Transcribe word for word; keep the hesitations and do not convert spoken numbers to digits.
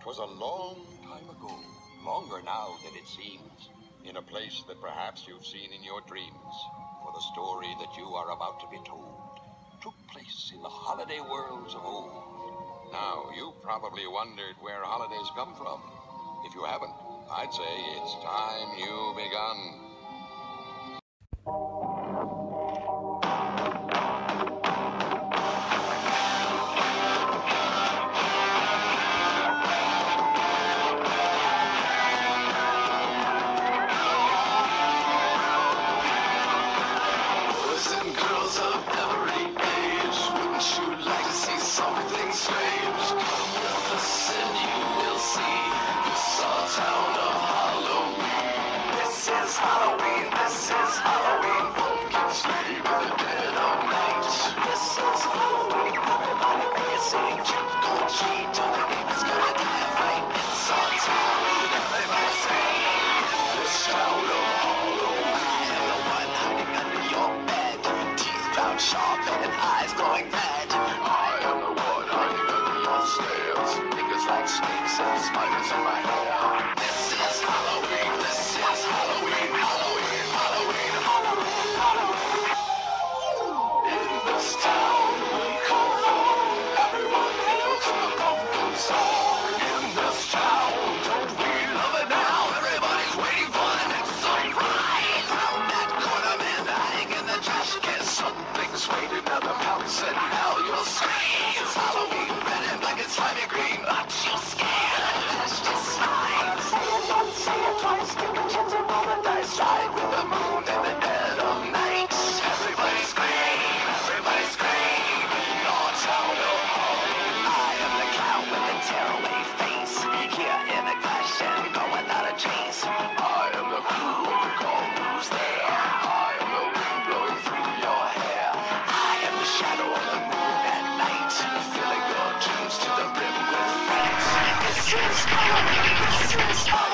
'Twas a long time ago, longer now than it seems, in a place that perhaps you've seen in your dreams, for the story that you are about to be told took place in the holiday worlds of old. Now, you probably wondered where holidays come from. If you haven't, I'd say it's time you begun. Something strange. Come with us and you will see. This our town of Halloween. This is Halloween. This is Halloween. Pumpkins sleep in the dead of night. This is Halloween. Everybody make a scene. Trick or treat. All the neighbors gonna die of fright. It's our town. Everybody sing. This town of Halloween. I am the one hiding under your bed. Teeth found sharp and eyes glowing red. Fingers like snakes and spiders in my hair. This is Halloween, this is Halloween, Halloween, Halloween, Halloween, Halloween. In this town we call home, everyone hails to the pumpkin song. In this town, don't we love it now? Everybody's waiting for the next surprise. Round that corner, man, hiding in the trash can. Something's waiting at the pounce and now you'll scream. It's Halloween, red and black and slimy green. But you're scared, that's just fine. Say it once, say it twice, give a chance to roll the dice. Ride with the moon in the dead of night. Everybody scream, everybody scream. In our town of Halloween. I am the clown with the tearaway face. Here in a clash and going out of chase. I am the crew with the call who's there. I am the wind blowing through your hair. I am the shadow of the moon at night, filling your dreams to the brim with fright. This is Halloween, this is Halloween.